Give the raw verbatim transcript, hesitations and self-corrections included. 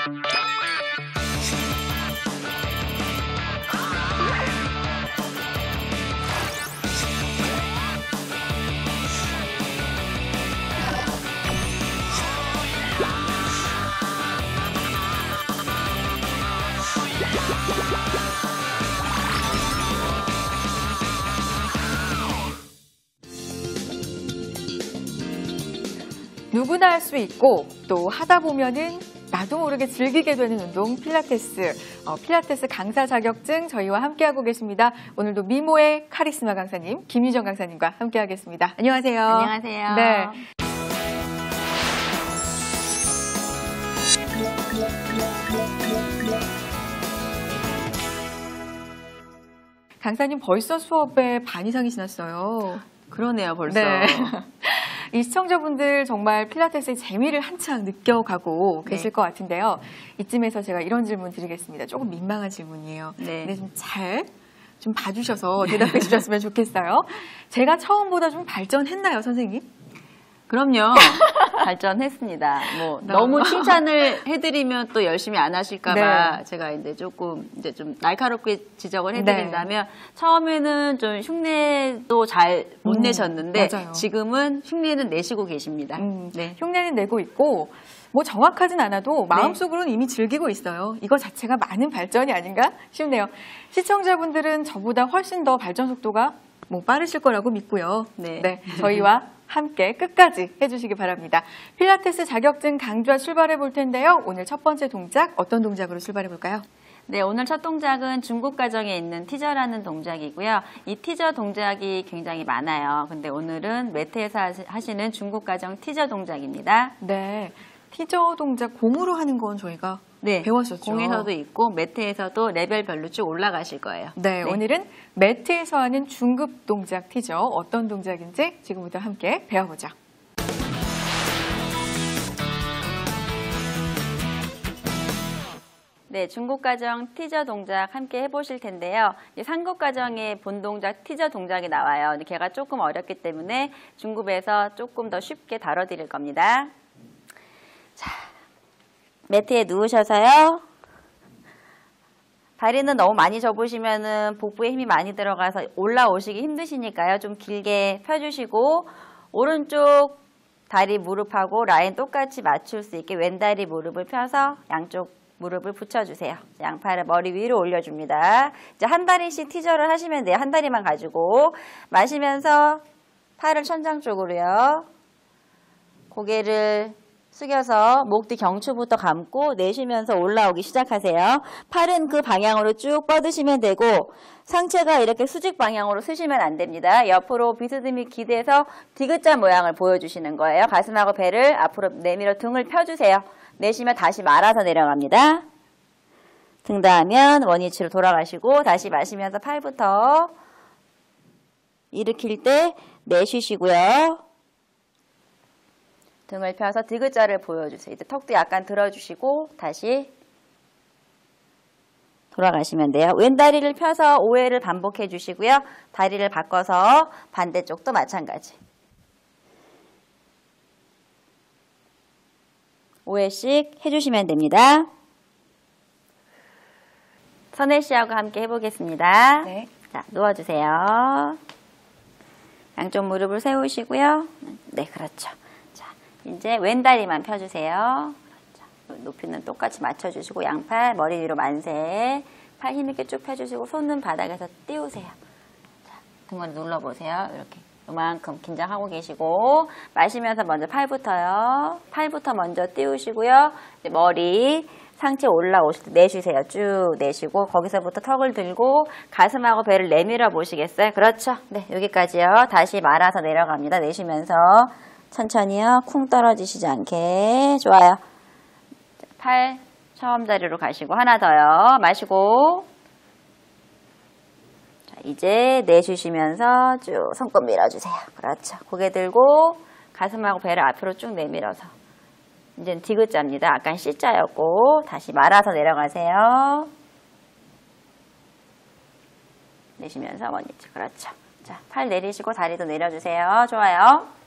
누구나 할 수 있고 또 하다 보면은 나도 모르게 즐기게 되는 운동 필라테스. 어, 필라테스 강사 자격증 저희와 함께하고 계십니다. 오늘도 미모의 카리스마 강사님 김유정 강사님과 함께하겠습니다. 안녕하세요. 안녕하세요. 네. 강사님 벌써 수업에 반 이상이 지났어요. 그러네요, 벌써. 네. 이 시청자분들 정말 필라테스의 재미를 한창 느껴가고 네. 계실 것 같은데요. 이쯤에서 제가 이런 질문 드리겠습니다. 조금 민망한 질문이에요. 네. 근데 좀 잘 좀 봐주셔서 대답해 주셨으면 좋겠어요. 제가 처음보다 좀 발전했나요, 선생님? 그럼요. 발전했습니다. 뭐 너무 칭찬을 해드리면 또 열심히 안 하실까봐 네. 제가 이제 조금 이제 좀 날카롭게 지적을 해드린다면 네. 처음에는 좀 흉내도 잘 못 음, 내셨는데 맞아요. 지금은 흉내는 내시고 계십니다. 음, 네. 흉내는 내고 있고 뭐 정확하진 않아도 마음속으로는 네. 이미 즐기고 있어요. 이거 자체가 많은 발전이 아닌가 싶네요. 시청자분들은 저보다 훨씬 더 발전 속도가 뭐 빠르실 거라고 믿고요. 네, 네 저희와 함께 끝까지 해주시기 바랍니다. 필라테스 자격증 강좌 출발해 볼 텐데요. 오늘 첫 번째 동작 어떤 동작으로 출발해 볼까요? 네, 오늘 첫 동작은 중국 과정에 있는 티저라는 동작이고요. 이 티저 동작이 굉장히 많아요. 근데 오늘은 매트에서 하시는 중국 과정 티저 동작입니다. 네, 티저 동작 공으로 하는 건 저희가 네, 배웠었죠. 공에서도 있고 매트에서도 레벨별로 쭉 올라가실 거예요. 네, 네, 오늘은 매트에서 하는 중급 동작 티저 어떤 동작인지 지금부터 함께 배워보죠. 네, 중국 과정 티저 동작 함께 해보실 텐데요. 삼국 과정의 본 동작 티저 동작이 나와요. 근데 걔가 조금 어렵기 때문에 중급에서 조금 더 쉽게 다뤄드릴 겁니다. 자, 매트에 누우셔서요. 다리는 너무 많이 접으시면은 복부에 힘이 많이 들어가서 올라오시기 힘드시니까요. 좀 길게 펴주시고 오른쪽 다리 무릎하고 라인 똑같이 맞출 수 있게 왼다리 무릎을 펴서 양쪽 무릎을 붙여주세요. 양팔을 머리 위로 올려줍니다. 이제 한 다리씩 티저를 하시면 돼요. 한 다리만 가지고 마시면서 팔을 천장 쪽으로요. 고개를 숙여서 목 뒤 경추부터 감고 내쉬면서 올라오기 시작하세요. 팔은 그 방향으로 쭉 뻗으시면 되고 상체가 이렇게 수직 방향으로 쓰시면 안 됩니다. 옆으로 비스듬히 기대서 디귿자 모양을 보여주시는 거예요. 가슴하고 배를 앞으로 내밀어 등을 펴주세요. 내쉬면 다시 말아서 내려갑니다. 등 닿으면 원위치로 돌아가시고 다시 마시면서 팔부터 일으킬 때 내쉬시고요. 등을 펴서 디귿자를 보여주세요. 이제 턱도 약간 들어주시고 다시 돌아가시면 돼요. 왼다리를 펴서 오 회를 반복해 주시고요. 다리를 바꿔서 반대쪽도 마찬가지. 오 회씩 해주시면 됩니다. 선혜 씨하고 함께 해보겠습니다. 네. 자, 누워주세요. 양쪽 무릎을 세우시고요. 네, 그렇죠. 자, 이제 왼다리만 펴주세요. 그렇죠. 높이는 똑같이 맞춰주시고 양팔 머리 위로 만세. 팔 힘있게 쭉 펴주시고 손은 바닥에서 띄우세요. 자, 등을 눌러보세요. 이렇게. 이만큼 긴장하고 계시고 마시면서 먼저 팔부터요. 팔부터 먼저 띄우시고요. 이제 머리 상체 올라오실 때 내쉬세요. 쭉 내쉬고 거기서부터 턱을 들고 가슴하고 배를 내밀어 보시겠어요? 그렇죠. 네, 여기까지요. 다시 말아서 내려갑니다. 내쉬면서 천천히요. 쿵 떨어지시지 않게. 좋아요. 팔 처음 자리로 가시고 하나 더요. 마시고 자, 이제 내쉬시면서 쭉 손끝 밀어주세요. 그렇죠. 고개 들고 가슴하고 배를 앞으로 쭉 내밀어서 이제는 디귿자입니다. 아까 C자였고 다시 말아서 내려가세요. 내쉬면서 원위치. 그렇죠. 자, 팔 내리시고 다리도 내려주세요. 좋아요.